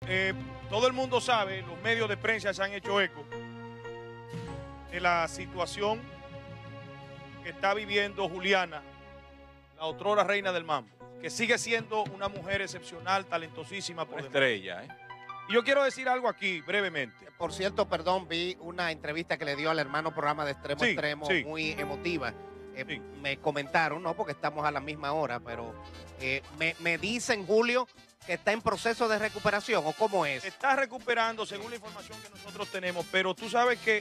todo el mundo sabe, los medios de prensa se han hecho eco de la situación que está viviendo Juliana, la otrora reina del mambo, que sigue siendo una mujer excepcional, talentosísima por demás. Estrella, ¿eh? Y yo quiero decir algo aquí, brevemente. Por cierto, perdón, vi una entrevista que le dio al hermano programa de Extremo a Sí, Extremo, sí. muy emotiva. Sí. Me comentaron, no porque estamos a la misma hora, pero me dicen, Julio, que está en proceso de recuperación, ¿o cómo es? Está recuperando según la información que nosotros tenemos, pero tú sabes que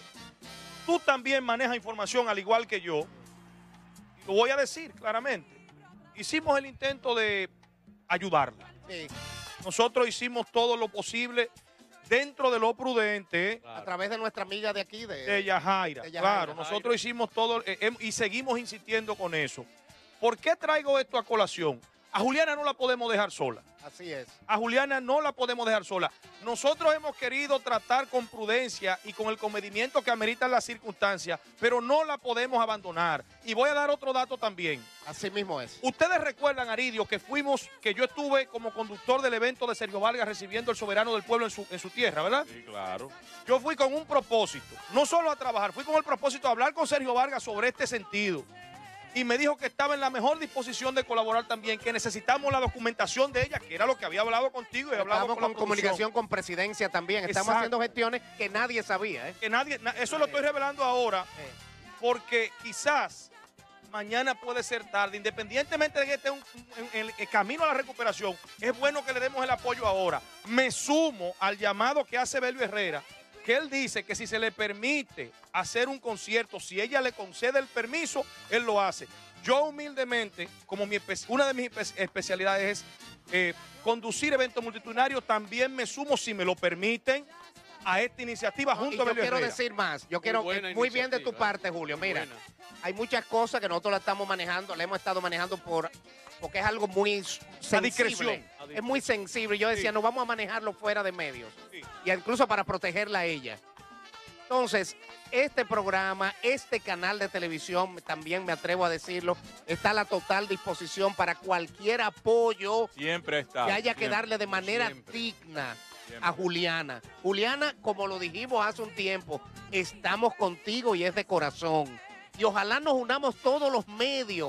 tú también manejas información al igual que yo. Y lo voy a decir claramente. Hicimos el intento de ayudarla. Sí, Nosotros hicimos todo lo posible dentro de lo prudente a través de nuestra amiga de aquí, de Yajaira. de Yajaira. Claro, nosotros hicimos todo y seguimos insistiendo con eso. ¿Por qué traigo esto a colación? A Juliana no la podemos dejar sola. Así es. A Juliana no la podemos dejar sola. Nosotros hemos querido tratar con prudencia y con el comedimiento que ameritan las circunstancias, pero no la podemos abandonar. Y voy a dar otro dato también. Así mismo es. Ustedes recuerdan, Aridio, que yo estuve como conductor del evento de Sergio Vargas recibiendo el soberano del pueblo en su tierra, ¿verdad? Sí, claro. Yo fui con un propósito, no solo a trabajar, fui con el propósito de hablar con Sergio Vargas sobre este sentido. Y me dijo que estaba en la mejor disposición de colaborar también, que necesamos la documentación de ella, que era lo que había hablado contigo y hablado Estamos con la con producción. comunicación con presidencia también. Estamos Exacto. haciendo gestiones que nadie sabía, ¿eh? Que eso lo estoy revelando ahora, Eh, porque quizás mañana puede ser tarde, independientemente de que esté en el camino a la recuperación, es bueno que le demos el apoyo ahora. Me sumo al llamado que hace Belio Herrera, que él dice que si se le permite hacer un concierto, si ella le concede el permiso, él lo hace. Yo humildemente, como una de mis especialidades es conducir eventos multitudinarios, también me sumo, si me lo permiten, a esta iniciativa y junto a yo Belio quiero Herrera. decir más. Yo quiero, buena muy bien de tu iniciativa, parte, Julio. muy Mira, buena. hay muchas cosas que nosotros la estamos manejando, la hemos estado manejando porque es algo muy sensible. discreción. Es muy sensible. Yo decía, Sí. no vamos a manejarlo fuera de medios. Sí. Y incluso para protegerla a ella. Entonces, este programa, este canal de televisión, también me atrevo a decirlo, está a la total disposición para cualquier apoyo Siempre está. que haya que siempre, darle de manera siempre, digna siempre. a Juliana. Juliana, como lo dijimos hace un tiempo, estamos contigo y es de corazón. Y ojalá nos unamos todos los medios,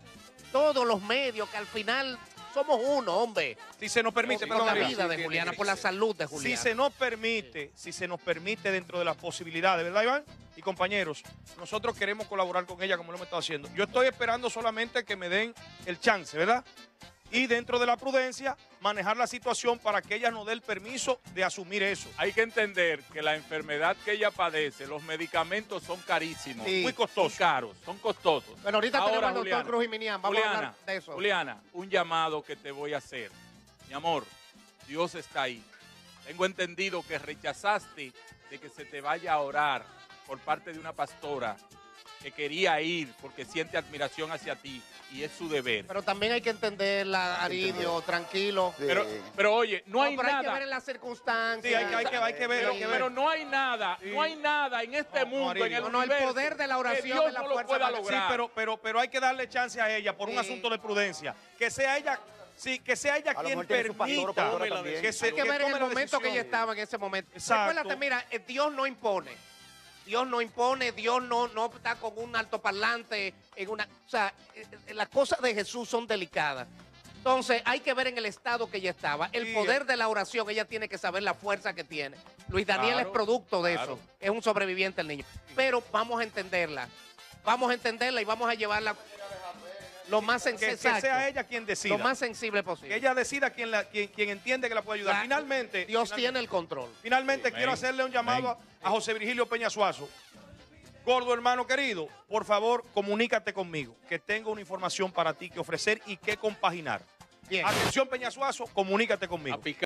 que al final somos uno, hombre. Si se nos permite, Por la Ariel. vida de Juliana, por la salud de Juliana. Si se nos permite dentro de las posibilidades, ¿verdad, Iván? Y compañeros, nosotros queremos colaborar con ella como lo hemos estado haciendo. Yo estoy esperando solamente que me den el chance, ¿verdad? Y dentro de la prudencia, manejar la situación para que ella nos dé el permiso de asumir eso. Hay que entender que la enfermedad que ella padece, los medicamentos son carísimos. Sí. Muy costoso. Son caros, son costosos. Bueno, ahorita Ahora, tenemos al doctor Juliana, Cruz y Minian. Vamos a hablar de eso. Juliana, un llamado que te voy a hacer. Mi amor, Dios está ahí. Tengo entendido que rechazaste de que se te vaya a orar por parte de una pastora que quería ir porque siente admiración hacia ti y es su deber. Pero también hay que entenderla, Aridio, tranquilo. Pero oye, no hay pero hay que nada. ver en las circunstancias. Sí, hay que ver, hay que ver. Pero no hay nada, Sí. no hay nada en este No, mundo, Ariel. en el No, el universo, poder de la que oración Dios es la no lo fuerza pueda más- Sí, lograr. pero hay que darle chance a ella por un Sí. asunto de prudencia. Que sea ella, que sea ella A lo quien mejor tiene su pastor o permita pastora también. que se Hay que ver en tome el la momento que ella decisión. estaba en ese momento. Exacto. Recuérdate, mira, Dios no impone. Dios no impone, Dios no está con un altoparlante en una... O sea, las cosas de Jesús son delicadas. Entonces, hay que ver en el estado que ella estaba. El Sí, poder de la oración, ella tiene que saber la fuerza que tiene. Luis Daniel Claro, es producto de claro. eso. Es un sobreviviente el niño. Pero vamos a entenderla. Vamos a entenderla y vamos a llevarla lo más Que sensible. sea ella quien decida. Lo más sensible Que posible. ella decida quien entiende que la puede ayudar. La- Finalmente, Dios tiene el control. Finalmente Sí, quiero amén. hacerle un llamado a José Virgilio Peña Suazo. Gordo hermano querido, por favor, comunícate conmigo, que tengo una información para ti que ofrecer y que compaginar. Bien. Atención Peña Suazo, comunícate A conmigo. picar.